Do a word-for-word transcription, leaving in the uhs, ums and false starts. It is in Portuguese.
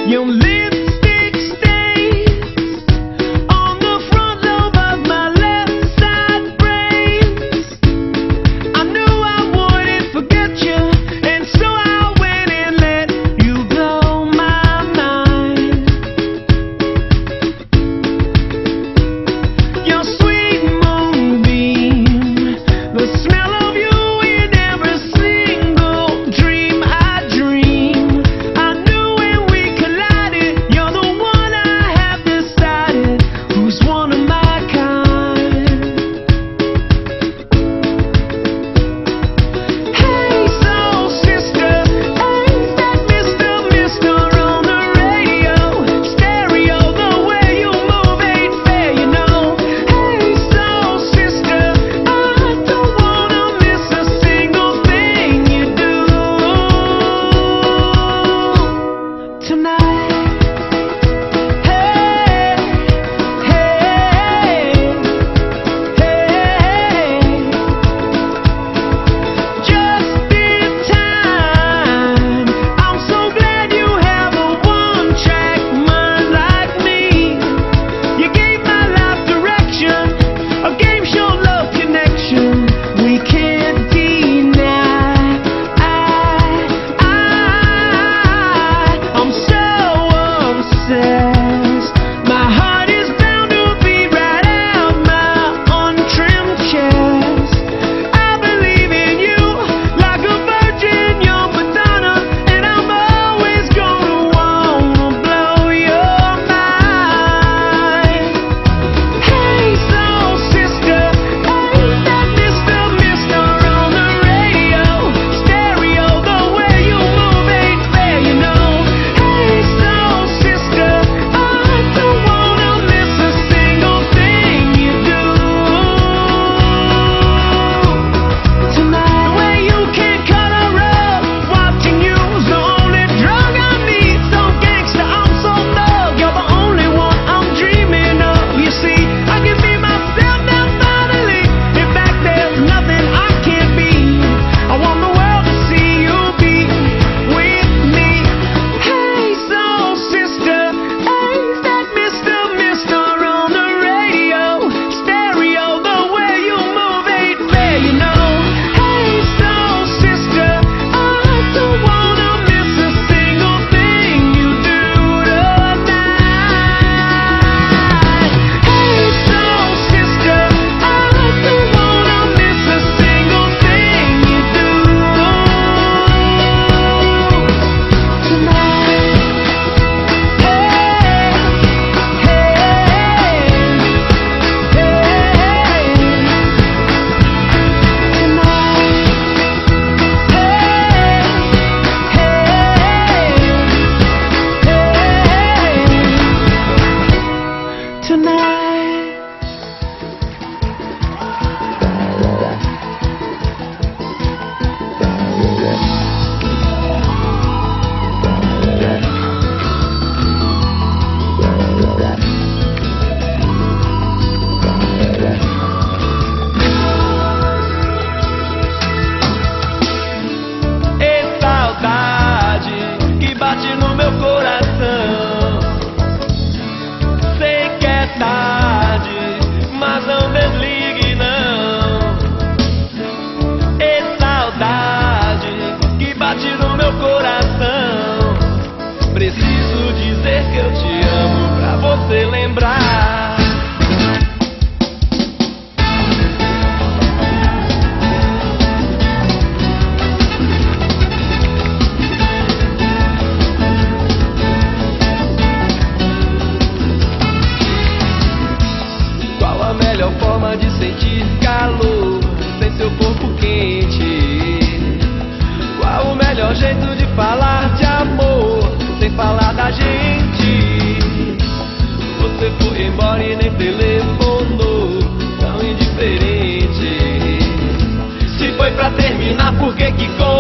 Your lipstick stains on the front lobe of my left side brains. I knew I wouldn't forget you, and so I went and let you blow my mind. Your sweet moonbeam, the smell of you in every single dream I dream. I knew when we collided, you're the one I have decided who's one of my kind. Hey soul sister, ain't that Mister Mister on the radio? Stereo, the way you move ain't fair, you know. Hey soul sister, I don't wanna miss a single thing you do tonight. Hey, hey, hey, just in time. I'm so glad you have a one-track mind like me. You gave my life direction, a game show love connection we can't deny. I, I, I'm so obsessed. My heart is bound to beat right out my untrimmed chest. I believe in you like a virgin, you're Madonna, and I'm always gonna wanna blow your mind. Hey soul sister, ain't that Mister Mister on the radio? Stereo, the way you move ain't fair, you know. Hey soul sister, I don't wanna miss a single thing you do tonight. The way you can't color up, watching you's the only drug I need. So gangsta, I'm so thug, you're the only one I'm dreaming of. You see, I can be myself now finally. In fact, there's nothing I can't be. I want the world to see you be with me. Hey soul sister, ain't that Mister Mister on the radio? Stereo, the way you move ain't fair, you know. Hey soul sister, I don't wanna miss a single thing you do tonight. Hey soul sister, I don't wanna miss a single thing you do tonight. Hey, hey, tonight, tonight. E saudade que bate no meu coração. Sei que é tarde, mas não desligue não. E saudade que bate no meu coração. Preciso dizer que eu te amo pra você lembrar. Qual a melhor forma de sentir calor sem seu corpo quente? Qual o melhor jeito de falar de amor sem falar da gente? Você foi embora e nem telefonou, tão indiferente. Se foi pra terminar, por que que com